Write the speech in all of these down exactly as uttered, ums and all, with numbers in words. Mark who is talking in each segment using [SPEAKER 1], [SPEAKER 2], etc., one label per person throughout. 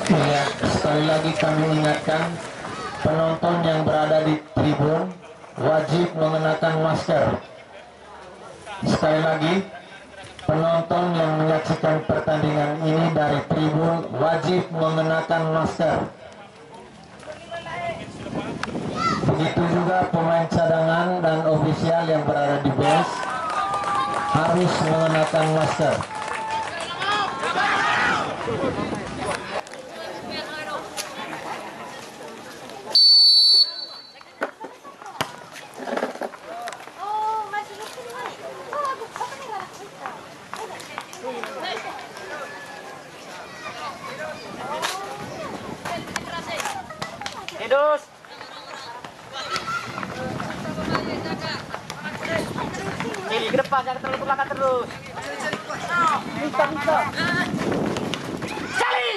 [SPEAKER 1] Ya, sekali lagi kami ingatkan penonton yang berada di tribun wajib mengenakan masker. Sekali lagi, penonton yang menyaksikan pertandingan ini dari tribun wajib mengenakan masker. Begitu juga pemain cadangan dan ofisial yang berada di bench harus mengenakan masker.
[SPEAKER 2] Hidup. Ini ke depan, jangan terlalu ke belakang terus. Bisa, bisa. Cali.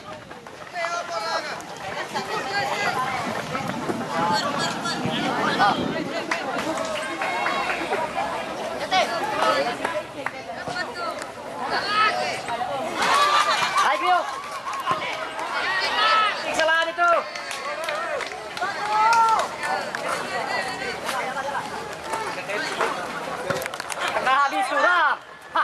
[SPEAKER 2] Ayo. Kesalahan itu. Kena habis suram.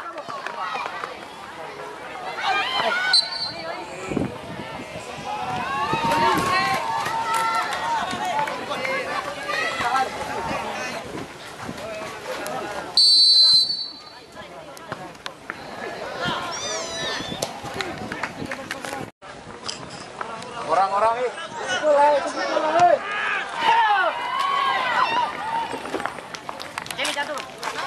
[SPEAKER 2] Orang-orang ini. Jadi jatuh.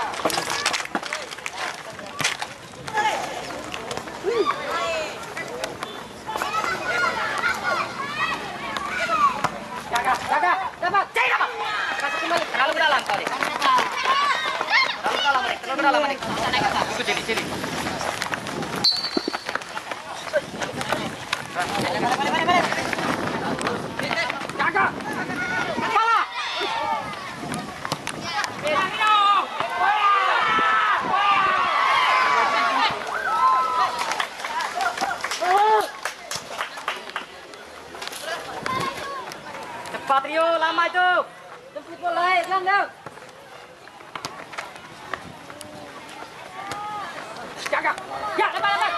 [SPEAKER 2] Jaga, jaga, dapat, cari dapat. Kasih kembali, terlalu ke dalam kau ni. Terlalu ke dalam, Manik. Terlalu ke dalam, Manik. Tunggu, cili, cili. Balik, balik, balik, balik. Jaga. Kepala. Cepat Rio, lama itu. Jemput bola, Islam dah. Jaga. Ya, lepas, lepas.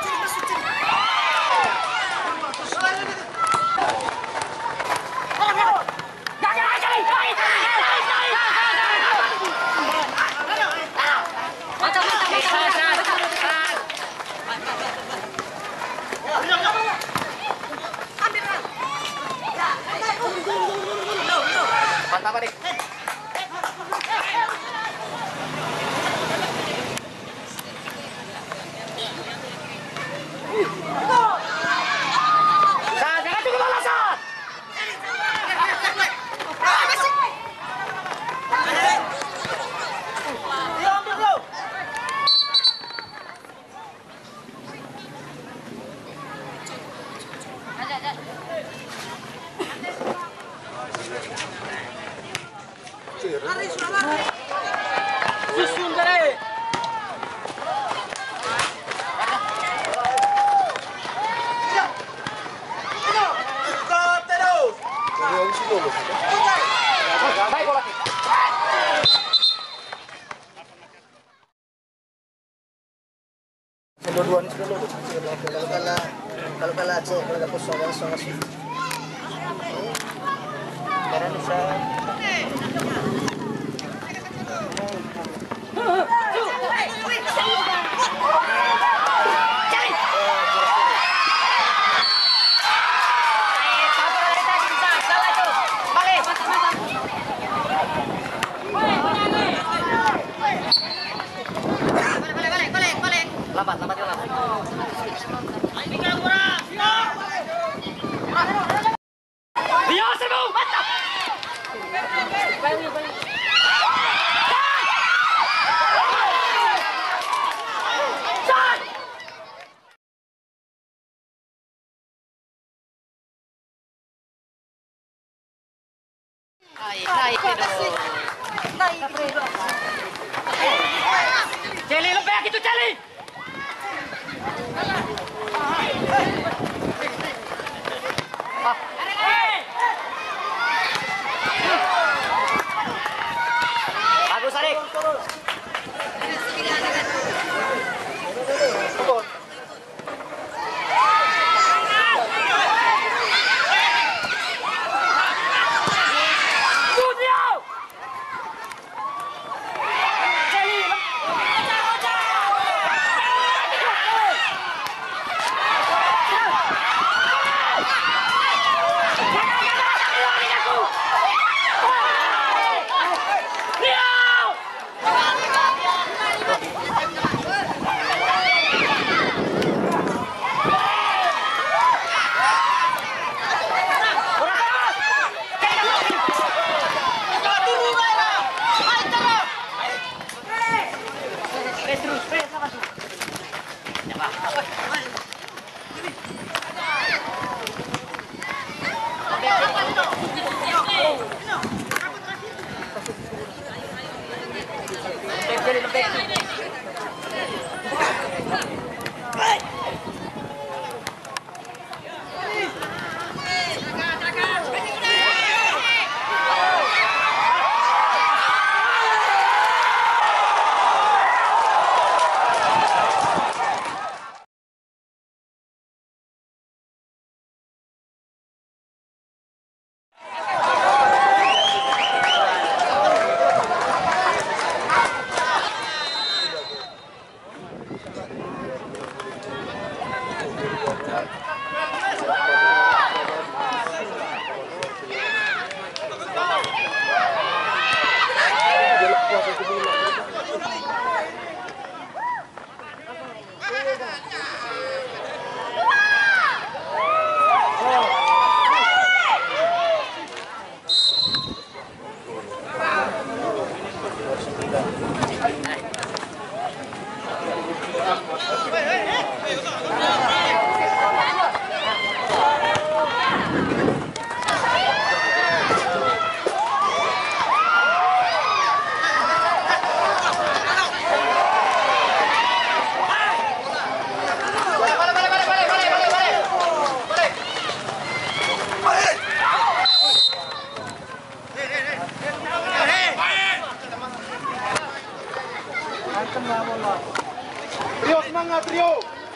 [SPEAKER 2] Mantap, Adik. Sat, jangan tunggu bola, Sat. Susun dari. Baik bola.
[SPEAKER 3] Dua-dua ni sudah lulus. Kalau kalah, kalau kalah Aceh, kalau dapat soal soal sih. Karena bisa. Lambat, lambat, lambat. Rio serbu, mantap. Naik, naik itu. Naik. Celi, lebih gitu Celi.
[SPEAKER 4] Trio semangat, trio.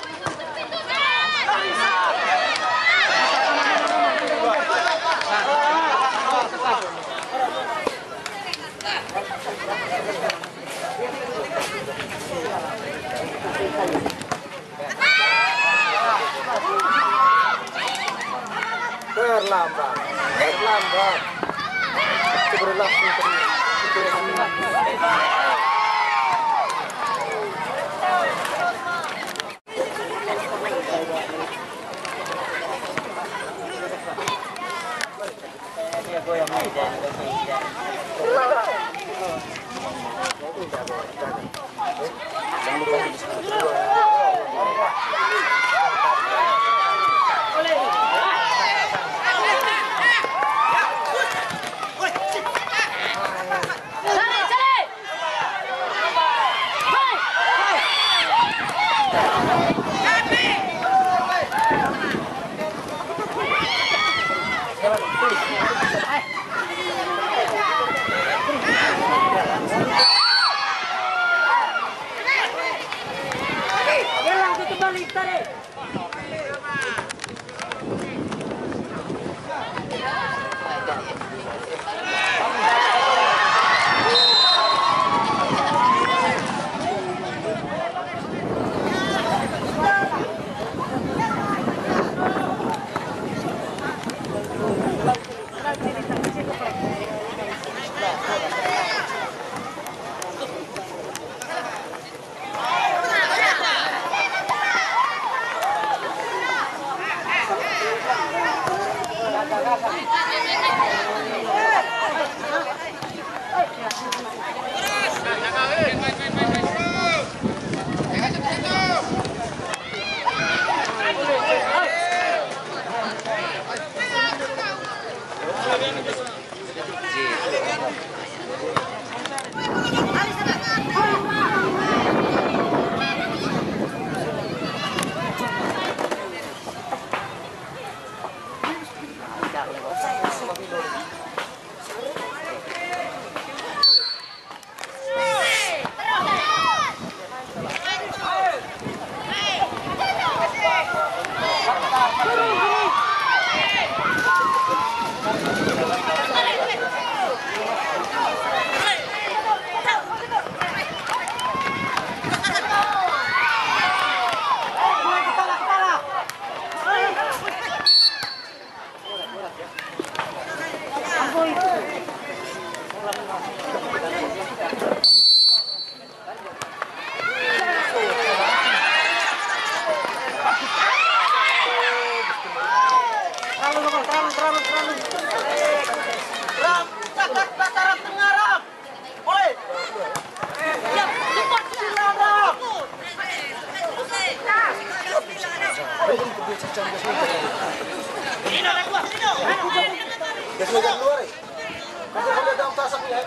[SPEAKER 4] Terlambat, terlambat. Berlangsung terus. Gas mo dyan luar eh. Kasi kung daw tasak niya.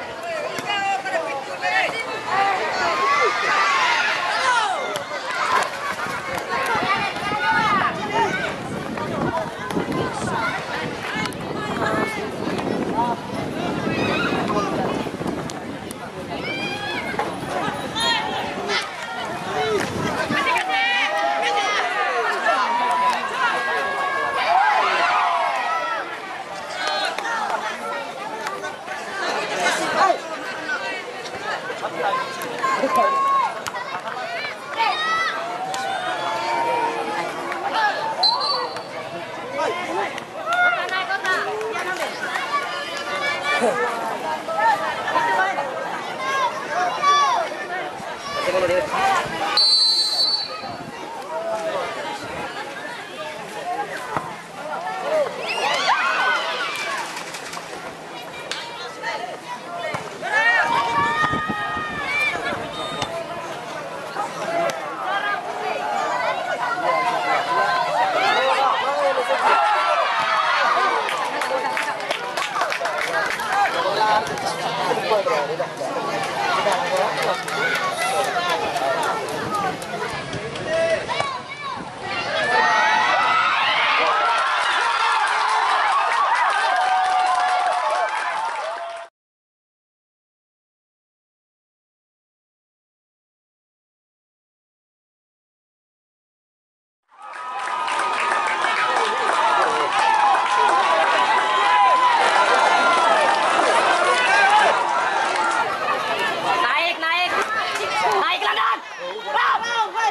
[SPEAKER 2] Naik, naik. Naik London. Bram.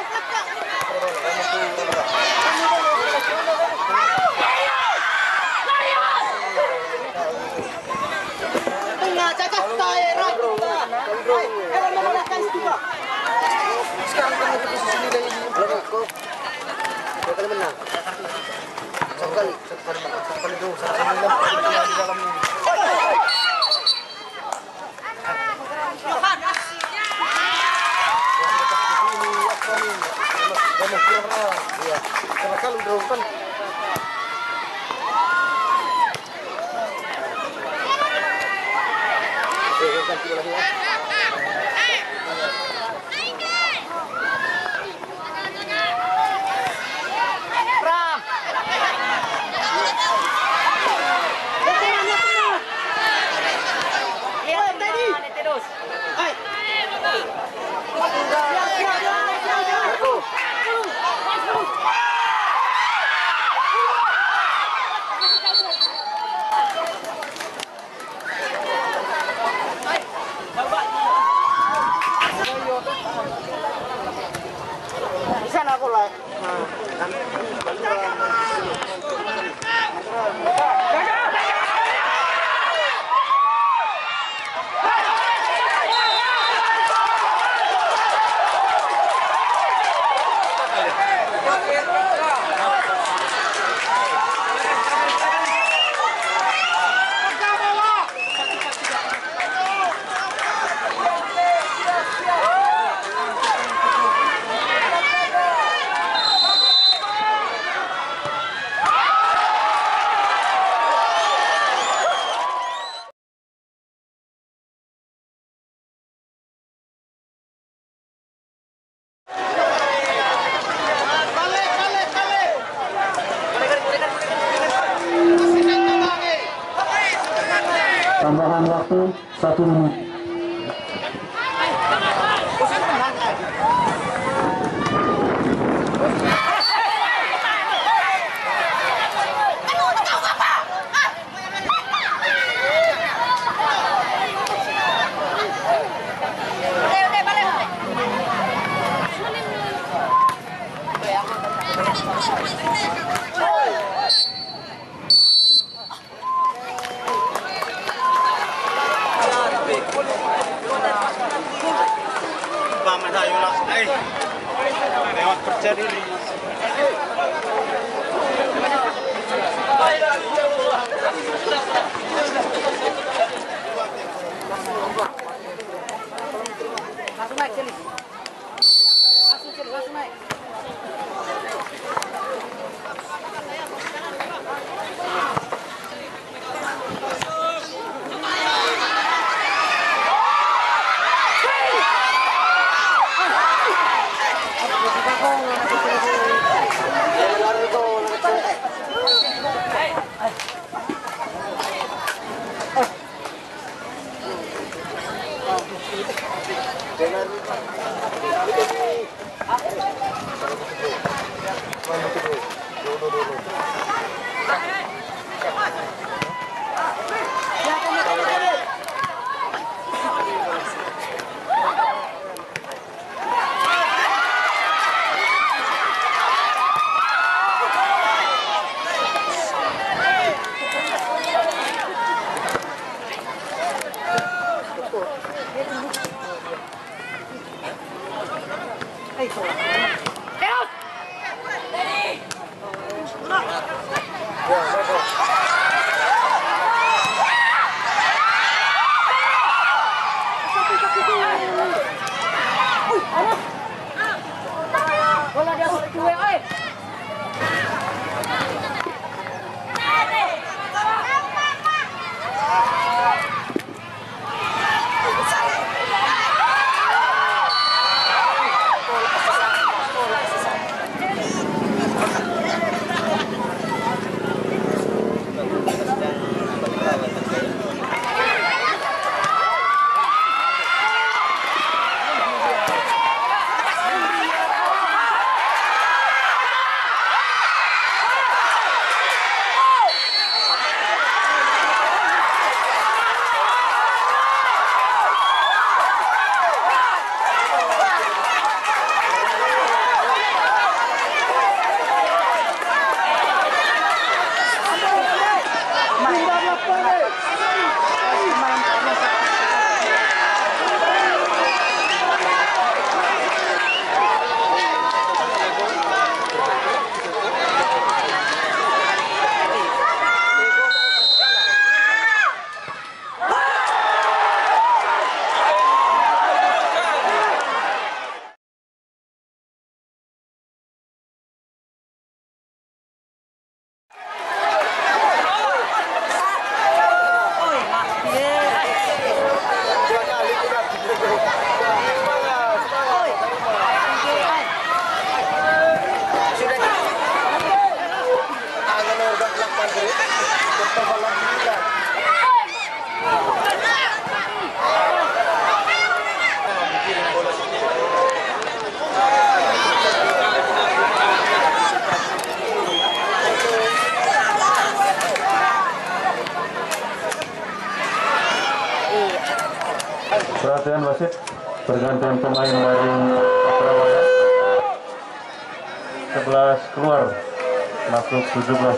[SPEAKER 3] Sekarang kamu di posisi nilai ini. Belum aku. Dua kali menang. Satu kali. Satu kali menang. Satu kali dulu. Satu kali menang. Satu kali di dalam ini. Iya. Karena kalau dulu kan eh, ganti lagi ya.
[SPEAKER 2] Bram. Lihat tadi. Terus.
[SPEAKER 3] Di sana aku lah.
[SPEAKER 1] Tambahan waktu satu menit.
[SPEAKER 4] Paman tayo lang. Ay! Lewat kerja dulu.
[SPEAKER 2] Langsung naik sini. Langsung sini, langsung naik. Bola dia dua, oi.
[SPEAKER 5] Perhatian wasit, pergantian pemain dari Surabaya. sebelas keluar, masuk tujuh belas.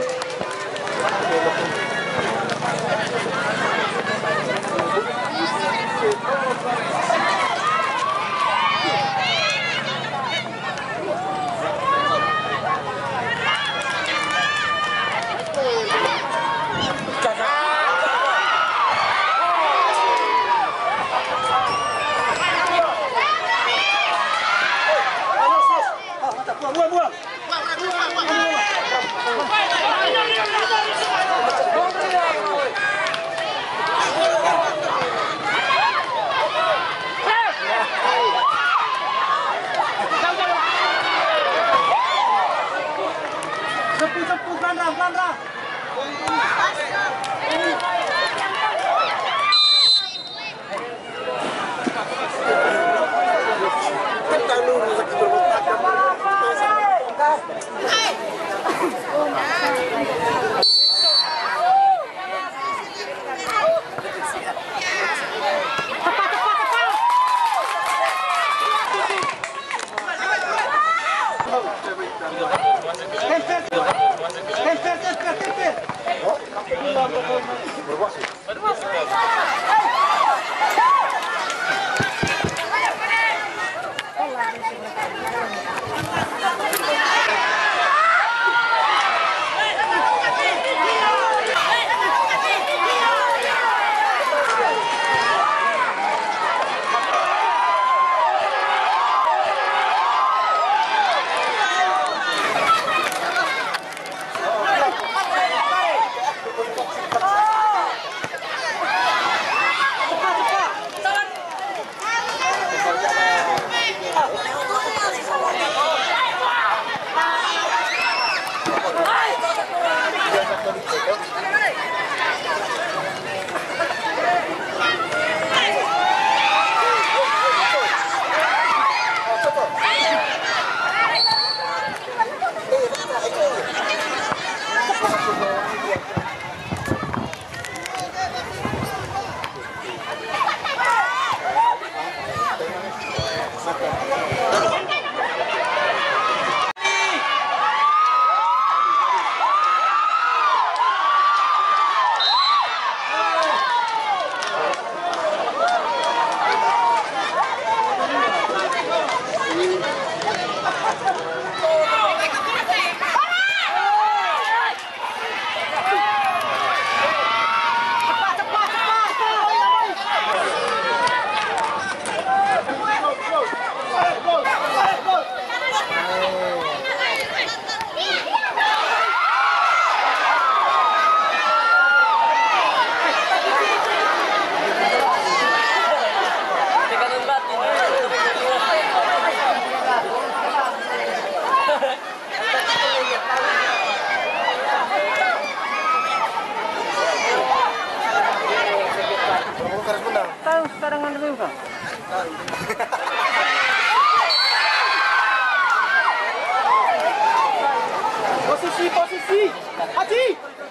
[SPEAKER 4] Posisi, posisi. Haji.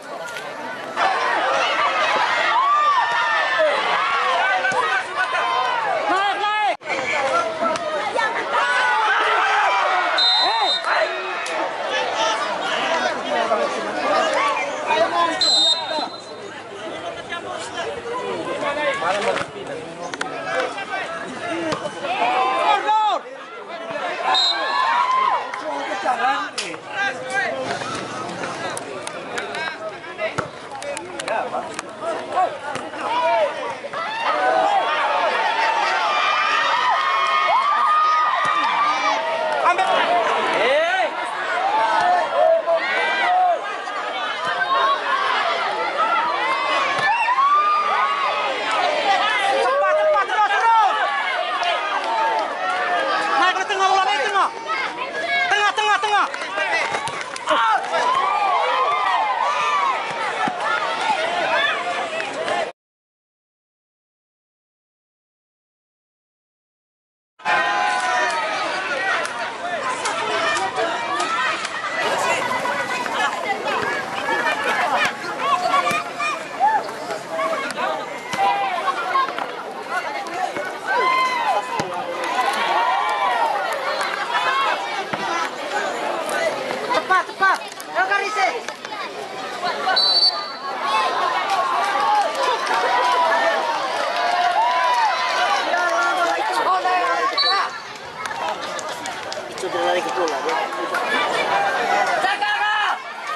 [SPEAKER 2] Naik, naik.
[SPEAKER 4] Cepat, cepat, terus, terus. Naik ke tengah, bola naik tengah. Tengah, tengah, tengah. Cepat, cepat. El Karise. Oh, lari ke bola. Sudah lari ke bola. Jaga kau.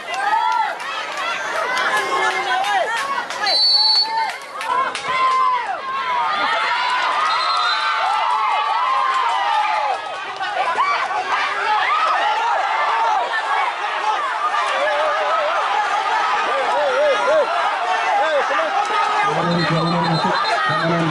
[SPEAKER 1] Kembali jalan masuk kanan.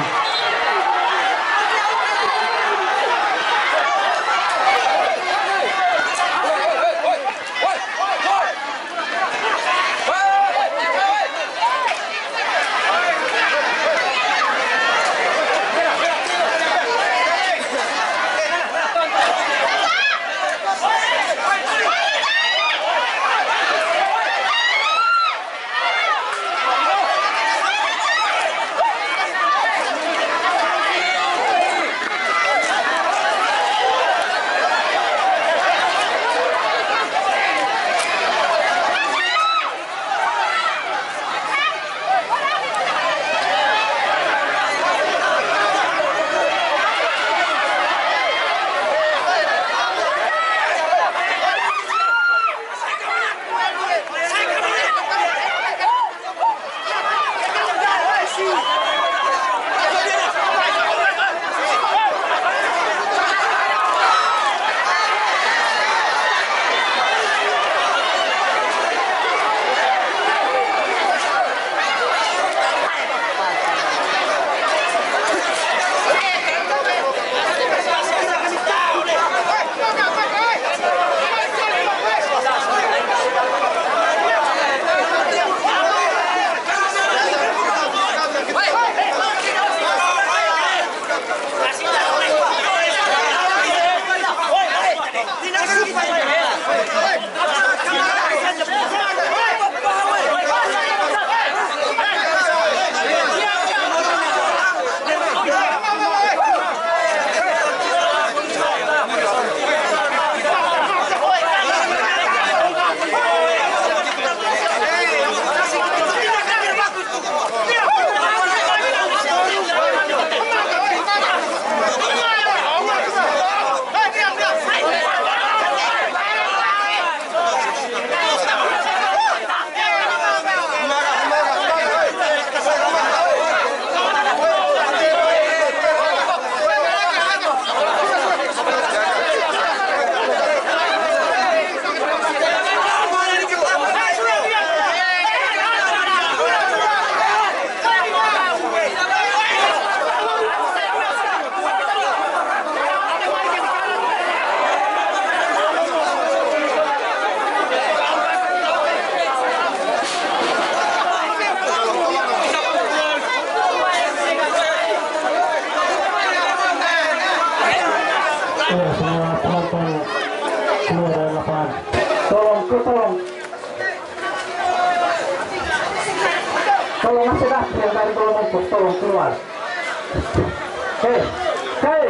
[SPEAKER 1] Tolong Mas Sedah yang dari Golomongkok, tolong keluar. Hei, hei,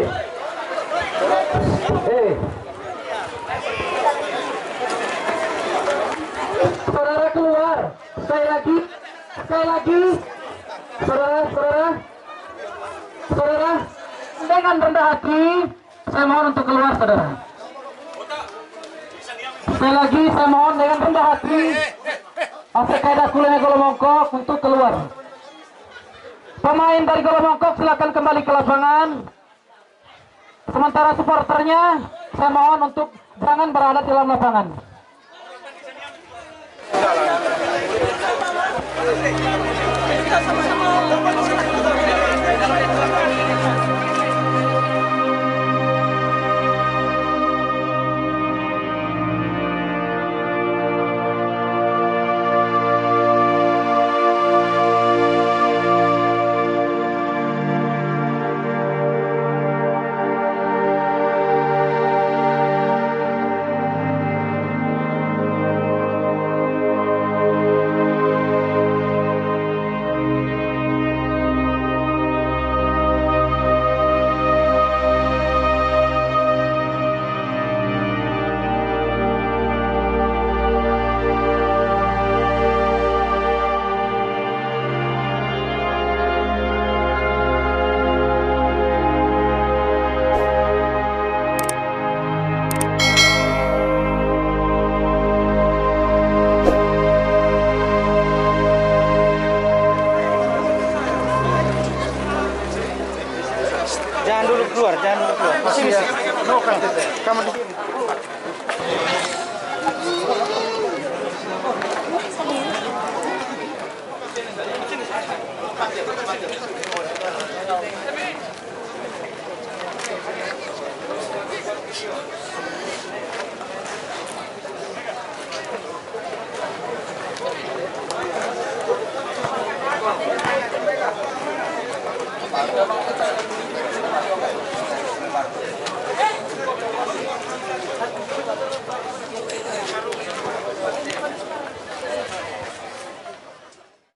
[SPEAKER 1] hei. Saudara keluar, sekali lagi, sekali lagi. Saudara, saudara, saudara, dengan rendah hati, saya mohon untuk keluar, saudara. Sekali lagi, saya mohon dengan rendah hati, Asep Kaedah Kulenya Golomongkok untuk keluar. Pemain dari Golomongkok silakan kembali ke lapangan. Sementara supporternya, saya mohon untuk jangan berada di dalam lapangan.
[SPEAKER 3] Jangan dulu keluar, jangan dulu keluar. Masih bisa. No, kan. Kamu di sini.